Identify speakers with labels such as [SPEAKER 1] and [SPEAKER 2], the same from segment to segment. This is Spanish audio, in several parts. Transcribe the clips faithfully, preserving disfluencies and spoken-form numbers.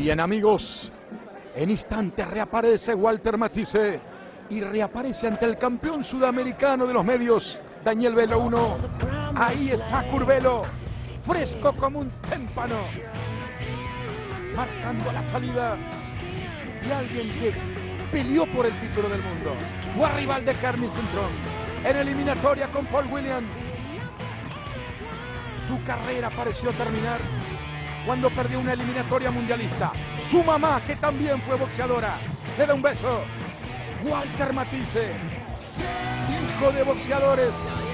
[SPEAKER 1] Bien, amigos, en instantes reaparece Walter Matthijsse y reaparece ante el campeón sudamericano de los medios, Daniel Velo uno. Ahí está Curvelo, fresco como un témpano, marcando la salida de alguien que peleó por el título del mundo. Fue rival de Carmen Centrón en eliminatoria con Paul Williams. Su carrera pareció terminar cuando perdió una eliminatoria mundialista. Su mamá, que también fue boxeadora, le da un beso. Walter Matthijsse, hijo de boxeadores,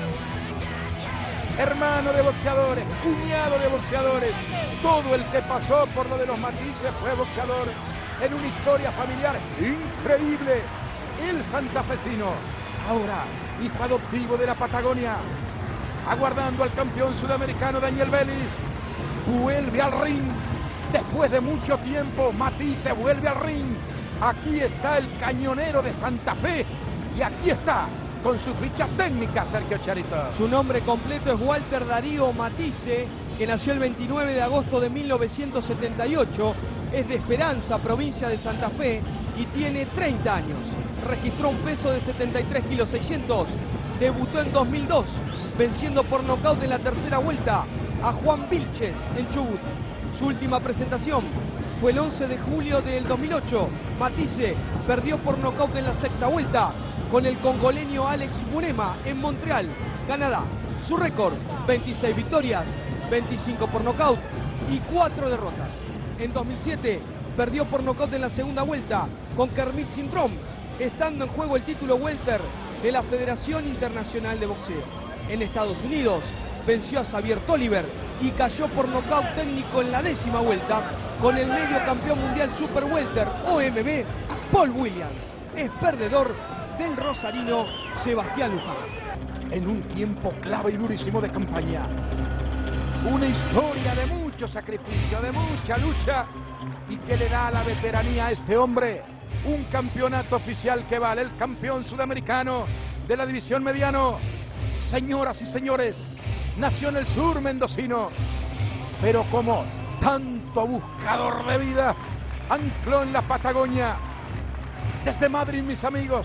[SPEAKER 1] hermano de boxeadores, cuñado de boxeadores. Todo el que pasó por lo de los Matthijsse fue boxeador en una historia familiar increíble. El santafesino, ahora hijo adoptivo de la Patagonia, aguardando al campeón sudamericano Daniel Vélez. Vuelve al ring después de mucho tiempo. Matthijsse vuelve al ring. Aquí está el cañonero de Santa Fe y aquí está con su ficha técnica, Sergio Charito.
[SPEAKER 2] Su nombre completo es Walter Darío Matthijsse, que nació el veintinueve de agosto de mil novecientos setenta y ocho, es de Esperanza, provincia de Santa Fe, y tiene treinta años. Registró un peso de setenta y tres kilos seiscientos. Debutó en dos mil dos, venciendo por nocaut en la tercera vuelta a Juan Vilches en Chubut. Su última presentación fue el once de julio del dos mil ocho. Matthijsse perdió por nocaut en la sexta vuelta con el congoleño Alex Murema en Montreal, Canadá. Su récord, veintiséis victorias, veinticinco por nocaut y cuatro derrotas. En dos mil siete perdió por nocaut en la segunda vuelta con Kermit Sintrom, estando en juego el título welter de la Federación Internacional de Boxeo. En Estados Unidos venció a Xavier Toliver y cayó por nocaut técnico en la décima vuelta con el medio campeón mundial super welter O M B, Paul Williams. Es perdedor del rosarino Sebastián Luján.
[SPEAKER 1] En un tiempo clave y durísimo de campaña, una historia de mucho sacrificio, de mucha lucha, y que le da a la veteranía a este hombre un campeonato oficial que vale el campeón sudamericano de la división mediano. Señoras y señores, nació en el sur mendocino, pero como tanto buscador de vida, ancló en la Patagonia. Desde Madrid, mis amigos,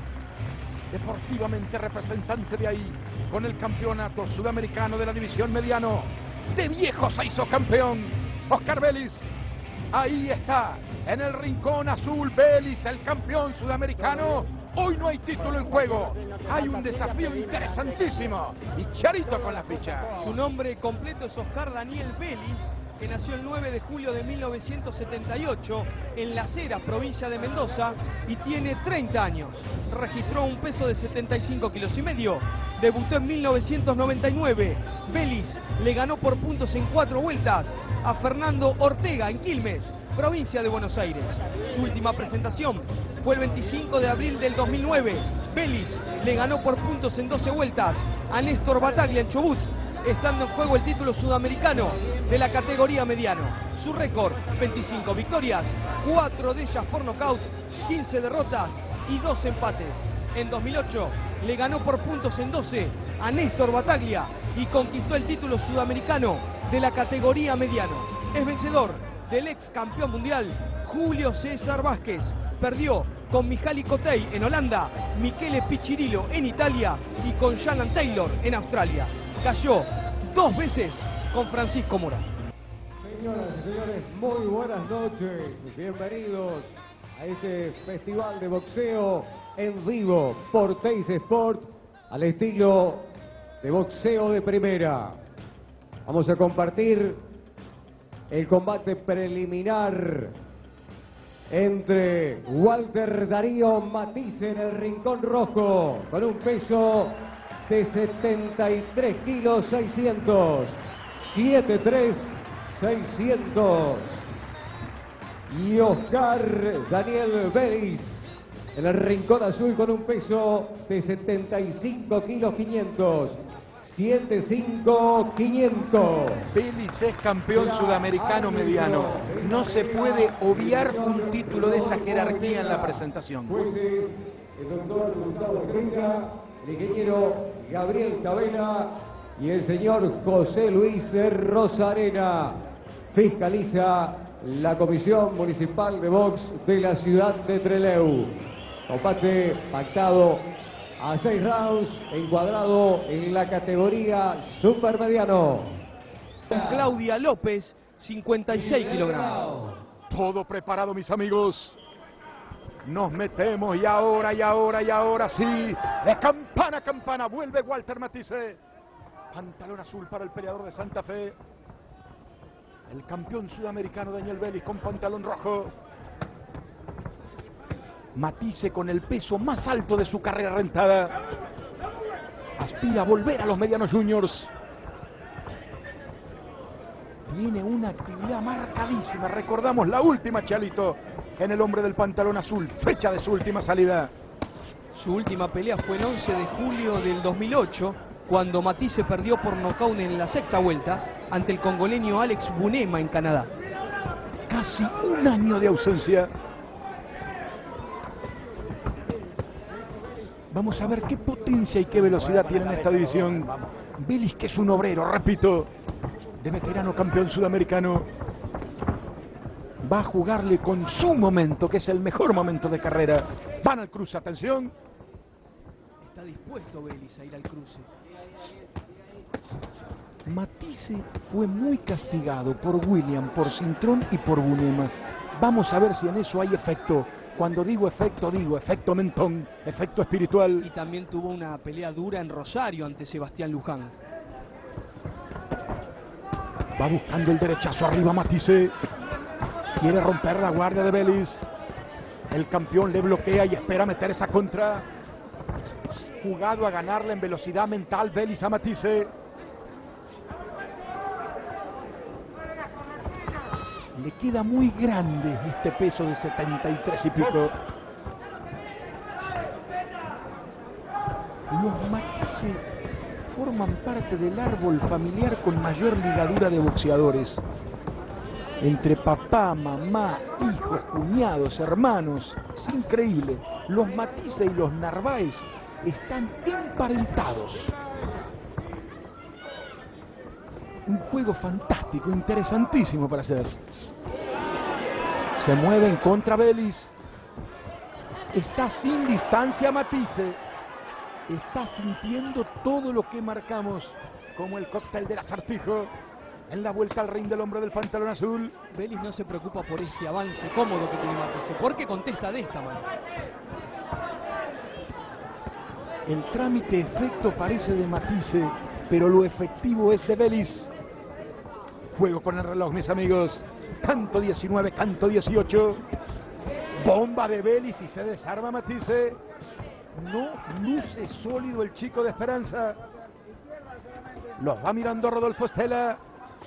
[SPEAKER 1] deportivamente representante de ahí, con el campeonato sudamericano de la división mediano. De viejo se hizo campeón Oscar Vélez. Ahí está, en el rincón azul, Vélez, el campeón sudamericano. Hoy no hay título en juego, hay un desafío interesantísimo. Y Charito con la ficha.
[SPEAKER 2] Su nombre completo es Oscar Daniel Vélez, que nació el nueve de julio de mil novecientos setenta y ocho en Las Heras, provincia de Mendoza, y tiene treinta años. Registró un peso de setenta y cinco kilos y medio. Debutó en mil novecientos noventa y nueve. Vélez le ganó por puntos en cuatro vueltas a Fernando Ortega en Quilmes, provincia de Buenos Aires. Su última presentación fue el veinticinco de abril del dos mil nueve. Vélez le ganó por puntos en doce vueltas a Néstor Bataglia en Chubut, estando en juego el título sudamericano de la categoría mediano. Su récord, veinticinco victorias, cuatro de ellas por nocaut, quince derrotas y dos empates. En dos mil ocho le ganó por puntos en doce a Néstor Bataglia y conquistó el título sudamericano de la categoría mediano. Es vencedor del ex campeón mundial Julio César Vázquez. Perdió con Mihaly Cotey en Holanda, Michele Pichirilo en Italia y con Shannon Taylor en Australia. Cayó dos veces con Francisco Mora.
[SPEAKER 3] Señoras y señores, muy buenas noches. Bienvenidos a este festival de boxeo en vivo por Teis Sport, al estilo de boxeo de primera. Vamos a compartir el combate preliminar entre Walter Darío Matthijsse en el rincón rojo, con un peso de setenta y tres kilos seiscientos, setenta y tres seiscientos. Y Oscar Daniel Vélez en el rincón azul con un peso de setenta y cinco kilos quinientos, setenta y cinco quinientos.
[SPEAKER 1] Vélez es campeón sudamericano mediano. No se puede obviar un título de esa jerarquía en la presentación.
[SPEAKER 3] Jueces, el doctor Gustavo Estrella, el ingeniero Gabriel Cabela y el señor José Luis Rosarena. Fiscaliza la Comisión Municipal de Box de la ciudad de Trelew. Combate pactado a seis rounds, encuadrado en la categoría supermediano.
[SPEAKER 2] Claudia López, cincuenta y seis kilogramos.
[SPEAKER 1] Todo preparado, mis amigos. Nos metemos y ahora, y ahora, y ahora sí. De campana a campana vuelve Walter Matisse. Pantalón azul para el peleador de Santa Fe. El campeón sudamericano Daniel Vélez con pantalón rojo. Matisse con el peso más alto de su carrera rentada. Aspira a volver a los medianos juniors. Tiene una actividad marcadísima. Recordamos la última, Chalito, en el hombre del pantalón azul. Fecha de su última salida.
[SPEAKER 2] Su última pelea fue el once de julio del dos mil ocho, cuando Matisse perdió por nocaut en la sexta vuelta ante el congoleño Alex Bunema en Canadá.
[SPEAKER 1] Casi un año de ausencia. Vamos a ver qué potencia y qué velocidad tiene en esta división. Vélez, que es un obrero, repito, de veterano campeón sudamericano. Va a jugarle con su momento, que es el mejor momento de carrera. Van al cruce, atención.
[SPEAKER 2] Está dispuesto Vélez a ir al cruce.
[SPEAKER 1] Matisse fue muy castigado por William, por Cintrón y por Bunema. Vamos a ver si en eso hay efecto. Cuando digo efecto, digo efecto mentón, efecto espiritual.
[SPEAKER 2] Y también tuvo una pelea dura en Rosario ante Sebastián Luján.
[SPEAKER 1] Va buscando el derechazo arriba Matisse. Quiere romper la guardia de Vélez. El campeón le bloquea y espera meter esa contra. Jugado a ganarle en velocidad mental Vélez a Matisse. Le queda muy grande este peso de setenta y tres y pico. Los Matisse forman parte del árbol familiar con mayor ligadura de boxeadores. Entre papá, mamá, hijos, cuñados, hermanos. Es increíble. Los Matisse y los Narváez están emparentados. Un juego fantástico, interesantísimo para hacer. Se mueve en contra Vélez. Está sin distancia Matisse. Está sintiendo todo lo que marcamos como el cóctel del acertijo en la vuelta al ring del hombre del pantalón azul.
[SPEAKER 2] Vélez no se preocupa por ese avance cómodo que tiene Matisse, porque contesta de esta manera.
[SPEAKER 1] El trámite efecto parece de Matisse, pero lo efectivo es de Vélez. Juego con el reloj, mis amigos. Canto diecinueve, canto dieciocho. Bomba de Vélez y se desarma Matisse. No luce sólido el chico de Esperanza. Los va mirando Rodolfo Estela.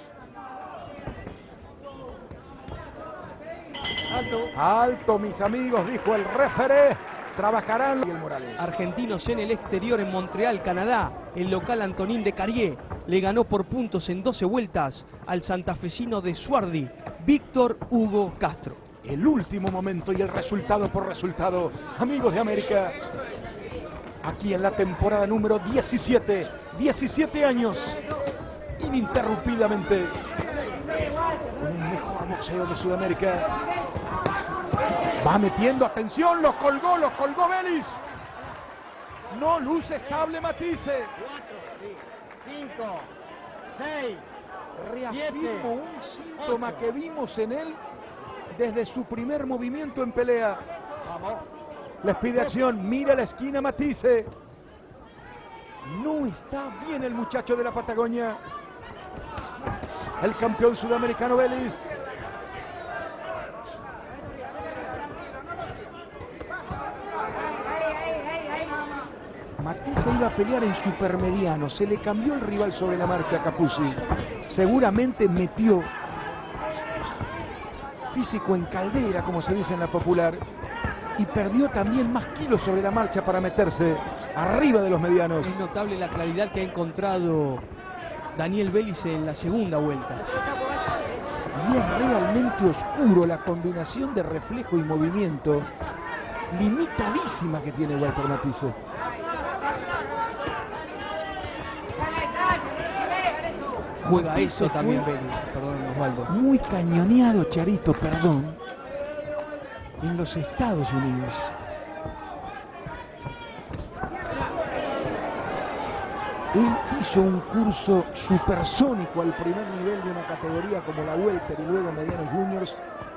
[SPEAKER 2] Alto.
[SPEAKER 1] Alto, mis amigos, dijo el referee. Trabajarán y el Morales.
[SPEAKER 2] Argentinos en el exterior en Montreal, Canadá. El local Antonín de Carrier le ganó por puntos en doce vueltas al santafesino de Suardi, Víctor Hugo Castro.
[SPEAKER 1] El último momento y el resultado por resultado. Amigos de América, aquí en la temporada número diecisiete. diecisiete años, ininterrumpidamente, con el mejor boxeo de Sudamérica. Va metiendo, atención, los colgó, los colgó Vélez. No luce estable Matisse.
[SPEAKER 4] cinco, seis,
[SPEAKER 1] Reafirmo un síntoma que vimos en él desde su primer movimiento en pelea. Les pide acción, mira la esquina Matisse. No está bien el muchacho de la Patagonia. El campeón sudamericano Vélez. Matisse iba a pelear en supermediano, se le cambió el rival sobre la marcha a Capuzzi. Seguramente metió físico en caldera, como se dice en la popular, y perdió también más kilos sobre la marcha para meterse arriba de los medianos.
[SPEAKER 2] Es notable la claridad que ha encontrado Daniel Vélez en la segunda vuelta.
[SPEAKER 1] Y es realmente oscuro la combinación de reflejo y movimiento limitadísima que tiene Walter Matisse.
[SPEAKER 2] juega
[SPEAKER 4] Matisse
[SPEAKER 2] eso también
[SPEAKER 4] fue
[SPEAKER 2] Vélez, perdón Osvaldo.
[SPEAKER 4] muy cañoneado, Charito, perdón, en los Estados Unidos. Él hizo un curso supersónico al primer nivel de una categoría como la Welter y luego Medianos Juniors.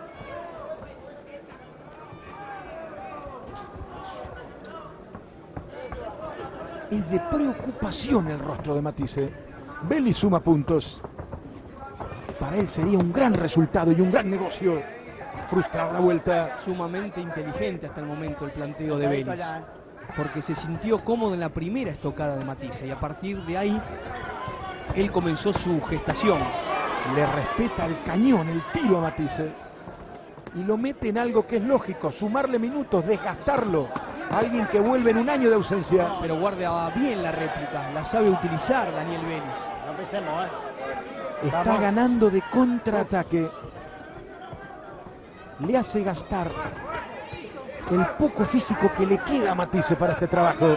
[SPEAKER 4] Es de preocupación el rostro de Matisse. Vélez suma puntos. Para él sería un gran resultado y un gran negocio frustrar la vuelta.
[SPEAKER 2] Sumamente inteligente hasta el momento el planteo de Vélez, porque se sintió cómodo en la primera estocada de Matisse y a partir de ahí él comenzó su gestación.
[SPEAKER 4] Le respeta el cañón, el tiro a Matisse y lo mete en algo que es lógico, sumarle minutos, desgastarlo a alguien que vuelve en un año de ausencia.
[SPEAKER 2] Pero guarda bien la réplica, la sabe utilizar Daniel Vélez.
[SPEAKER 5] No pensemos, ¿eh?
[SPEAKER 4] Está
[SPEAKER 5] Vamos.
[SPEAKER 4] ganando de contraataque. Le hace gastar el poco físico que le queda a Matisse para este trabajo.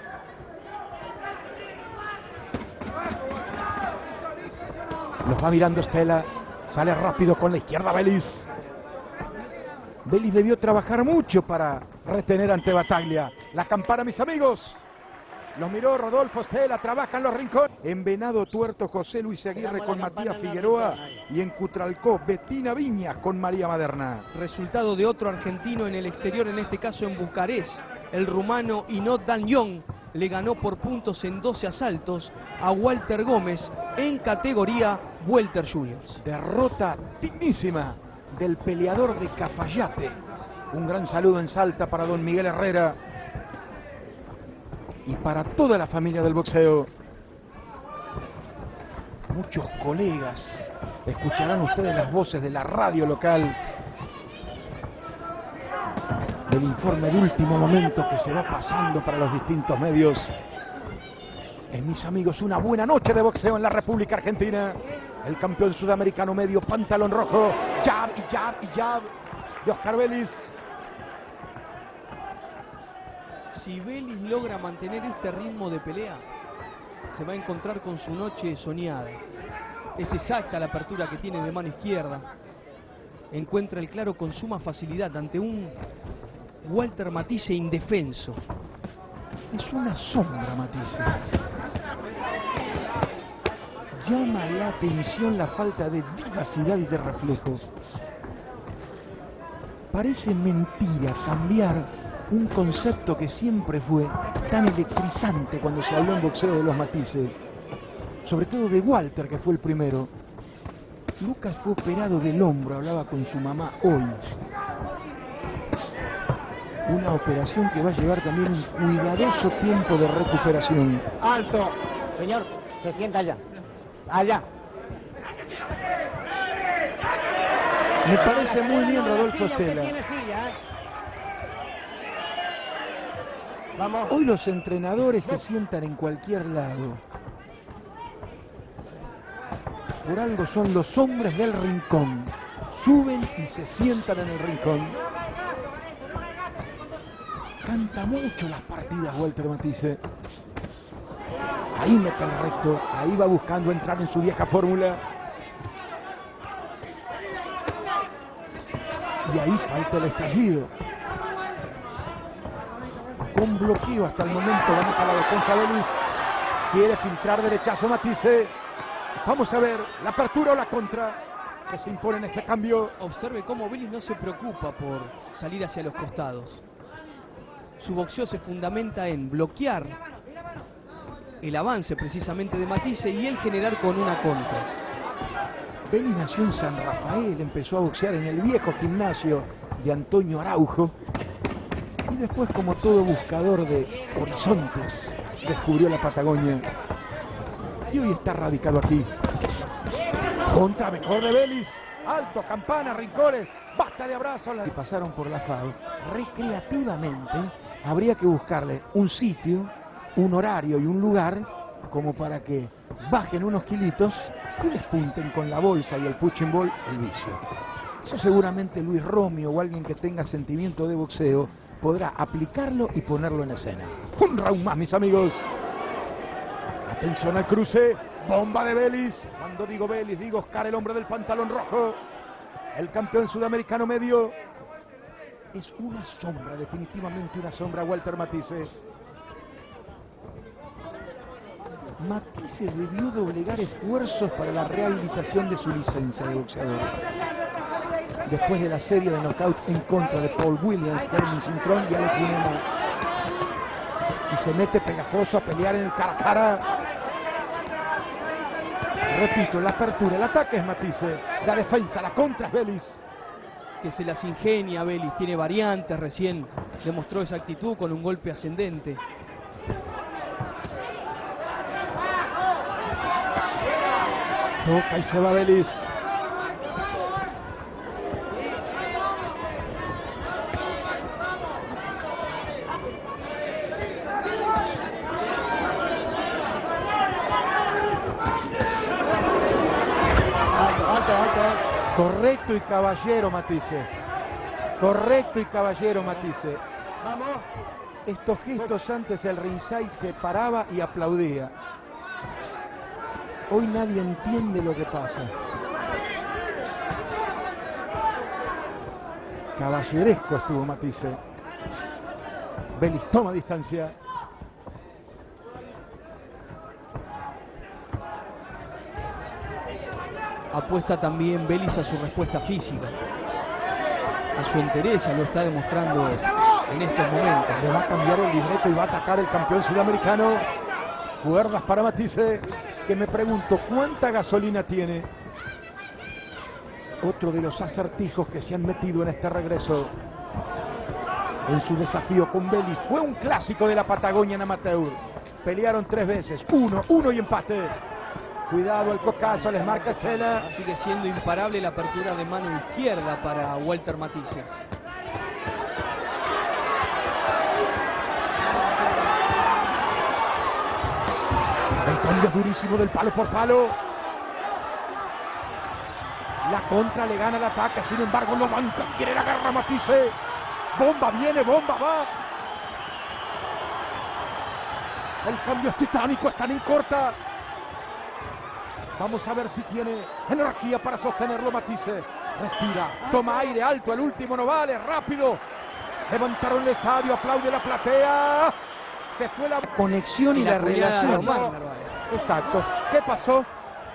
[SPEAKER 4] Los va mirando Stella. Sale rápido con la izquierda Vélez. Vélez debió trabajar mucho para retener ante Bataglia. La campana, mis amigos. Los miró Rodolfo Stella, trabajan los rincones. En Venado Tuerto, José Luis Aguirre con Matías Figueroa. Y en Cutralcó, Betina Viñas con María Maderna.
[SPEAKER 2] Resultado de otro argentino en el exterior, en este caso en Bucarest. El rumano Inot Danjon le ganó por puntos en doce asaltos a Walter Gómez en categoría Welter Juniors.
[SPEAKER 4] Derrota dignísima del peleador de Cafayate. Un gran saludo en Salta para don Miguel Herrera y para toda la familia del boxeo. Muchos colegas, escucharán ustedes las voces de la radio local del informe de último momento que se va pasando para los distintos medios. Es, mis amigos, una buena noche de boxeo en la República Argentina. El campeón sudamericano medio, pantalón rojo, jab y jab y jab de Oscar Vélez.
[SPEAKER 2] Si Vélez logra mantener este ritmo de pelea, se va a encontrar con su noche soñada. Es exacta la apertura que tiene de mano izquierda. Encuentra el claro con suma facilidad ante un Walter Matisse indefenso.
[SPEAKER 4] Es una sombra, Matisse. Llama la atención la falta de vivacidad y de reflejos. Parece mentira cambiar un concepto que siempre fue tan electrizante cuando se habló en boxeo de los Matisse, sobre todo de Walter, que fue el primero. Lucas fue operado del hombro, hablaba con su mamá hoy. Una operación que va a llevar también un cuidadoso tiempo de recuperación.
[SPEAKER 5] Alto, señor, se sienta allá. Allá.
[SPEAKER 4] Me parece muy bien Rodolfo Stella.
[SPEAKER 5] Tiene silla, ¿eh? Vamos.
[SPEAKER 4] Hoy los entrenadores se sientan en cualquier lado. Por algo son los hombres del rincón. Suben y se sientan en el rincón. Canta mucho las partidas Walter Matisse. Ahí mete el recto, ahí va buscando entrar en su vieja fórmula. Y ahí falta el estallido. Con bloqueo hasta el momento, vamos a la defensa Vélez. Quiere filtrar derechazo Matisse. Vamos a ver la apertura o la contra que se impone en este cambio.
[SPEAKER 2] Observe cómo Vélez no se preocupa por salir hacia los costados. Su boxeo se fundamenta en bloquear el avance precisamente de Matisse y él generar con una contra.
[SPEAKER 4] Vélez nació en San Rafael, empezó a boxear en el viejo gimnasio de Antonio Araujo y después, como todo buscador de horizontes, descubrió la Patagonia y hoy está radicado aquí. Contra mejor de Vélez, alto, campana, rincones, basta de abrazos. Y pasaron por la F A O. Recreativamente habría que buscarle un sitio, un horario y un lugar como para que bajen unos kilitos y despunten con la bolsa y el punching ball el vicio. Eso seguramente Luis Romeo o alguien que tenga sentimiento de boxeo podrá aplicarlo y ponerlo en escena. Un round más, mis amigos. Atención al cruce,
[SPEAKER 1] Bomba de Vélez. Cuando digo Vélez, digo Oscar, el hombre del pantalón rojo. El campeón sudamericano medio. Es una sombra, definitivamente una sombra, Walter Matisse.
[SPEAKER 4] Matisse debió doblegar esfuerzos para la rehabilitación de su licencia de boxeador. Después de la serie de knockouts en contra de Paul Williams, Carmen Cintrón y Alex Vinema. Y se mete pegajoso a pelear en el cara a cara.
[SPEAKER 1] Repito, la apertura, el ataque es Matisse. La defensa, la contra es Vélez.
[SPEAKER 2] Que se las ingenia Vélez, tiene variantes, recién demostró esa actitud con un golpe ascendente.
[SPEAKER 1] Toca y se va Vélez. Correcto y caballero Matisse. Correcto y caballero Matisse.
[SPEAKER 5] Vamos.
[SPEAKER 1] Estos gestos antes el ringside se paraba y aplaudía. Hoy nadie entiende lo que pasa. Caballeresco estuvo Matisse. Vélez toma distancia.
[SPEAKER 2] Apuesta también Vélez a su respuesta física, a su entereza, lo está demostrando en estos momentos.
[SPEAKER 1] Le va a cambiar el libreto y va a atacar el campeón sudamericano. Cuerdas para Matisse, que me pregunto, ¿cuánta gasolina tiene? Otro de los acertijos que se han metido en este regreso en su desafío con Vélez. Fue un clásico de la Patagonia en amateur. Pelearon tres veces, uno, uno y empate. Cuidado el cocazo, les marca Estela.
[SPEAKER 2] Sigue siendo imparable la apertura de mano izquierda para Walter Matisse.
[SPEAKER 1] El cambio durísimo del palo por palo. La contra le gana el ataque, sin embargo lo banca. Quiere la garra Matisse. Bomba viene, bomba va. El cambio es titánico, están en corta. Vamos a ver si tiene energía para sostenerlo Matisse. Respira, toma aire alto, el último no vale, rápido. Levantaron el estadio, aplaude la platea. Se fue la conexión y, y la, la relación. No. Exacto. ¿Qué pasó?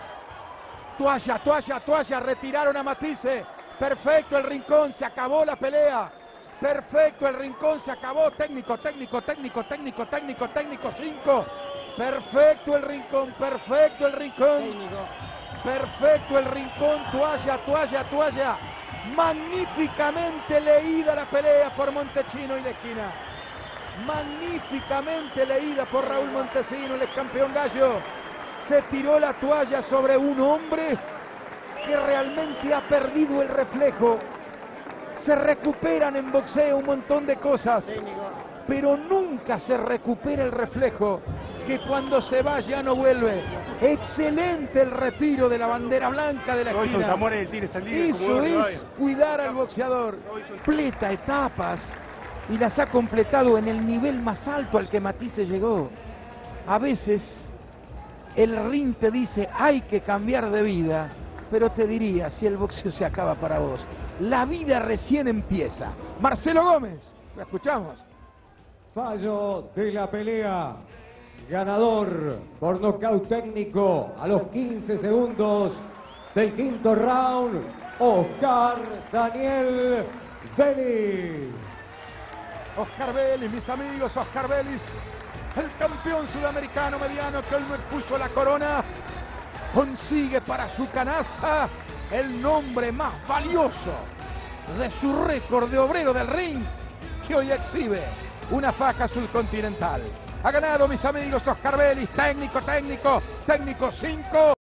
[SPEAKER 1] Toalla, toalla, toalla. Retiraron a Matisse. Perfecto el rincón, se acabó la pelea. Perfecto el rincón, se acabó. Técnico, técnico, técnico, técnico, técnico, técnico, cinco. Perfecto el rincón, perfecto el rincón. Perfecto el rincón, toalla, toalla, toalla. Magníficamente leída la pelea por Montesino y la esquina. Magníficamente leída por Raúl Montesino, el ex campeón gallo. Se tiró la toalla sobre un hombre que realmente ha perdido el reflejo. Se recuperan en boxeo un montón de cosas, pero nunca se recupera el reflejo, que cuando se va ya no vuelve. Excelente el retiro de la bandera blanca de la esquina. Eso es cuidar al boxeador. Completa etapas y las ha completado en el nivel más alto al que Matisse llegó. A veces el ring te dice hay que cambiar de vida, pero te diría, si el boxeo se acaba para vos, la vida recién empieza. Marcelo Gómez, lo escuchamos.
[SPEAKER 3] Fallo de la pelea. Ganador por nocaut técnico a los quince segundos del quinto round, Oscar Daniel Vélez.
[SPEAKER 1] Oscar Vélez, mis amigos, Oscar Vélez, el campeón sudamericano mediano que hoy me puso la corona, consigue para su canasta el nombre más valioso de su récord de obrero del ring, que hoy exhibe una faja azul continental. Ha ganado, mis amigos, Oscar Vélez, técnico, técnico, técnico cinco.